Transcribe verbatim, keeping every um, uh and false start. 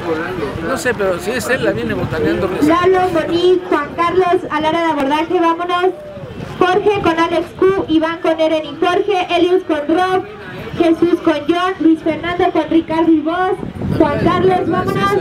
No sé, pero si es él, la viene botaneando. Lalo, Monique, Juan Carlos a la hora de abordaje, vámonos. Jorge con Alex Q, Iván con Eren y Jorge, Elius con Rob, Jesús con John, Luis Fernando con Ricardo y vos, Juan Carlos, vámonos.